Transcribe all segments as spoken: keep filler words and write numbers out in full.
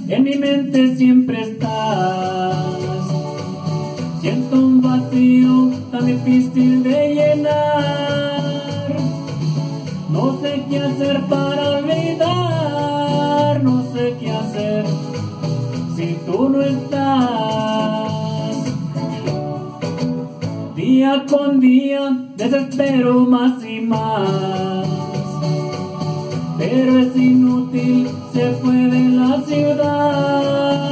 en mi mente siempre estás. Siento un vacío tan difícil de llenar. No sé qué hacer para olvidar, no sé qué hacer si tú no estás. Día con día desespero más y más, pero es inútil, se fue de la ciudad.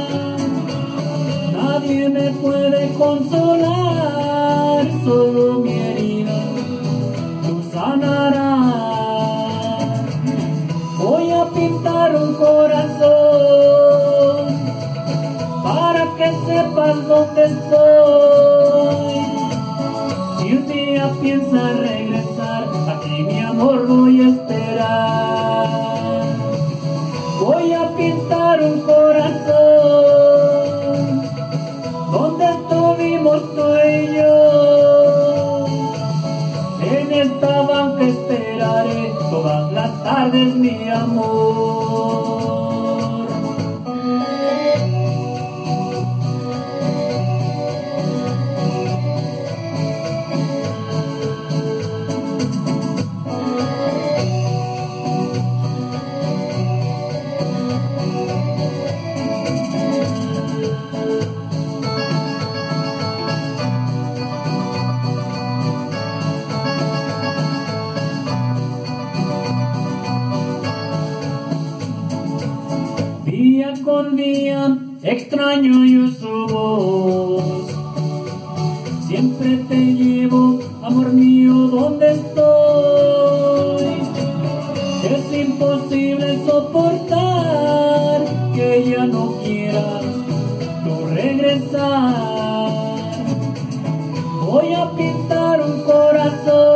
Nadie me puede consolar, solo mi herida tú sanarás. Voy a pintar un corazón para que sepas dónde estoy. Si un día piensas regresar, aquí mi amor voy a esperar. Voy a pintar un corazón donde estuvimos tú y yo. En esta banca esperaré todas las tardes, mi amor. Día con día extraño yo su voz. Siempre te llevo, amor mío, donde estoy. Es imposible soportar que ya no quieras tú regresar. Voy a pintar un corazón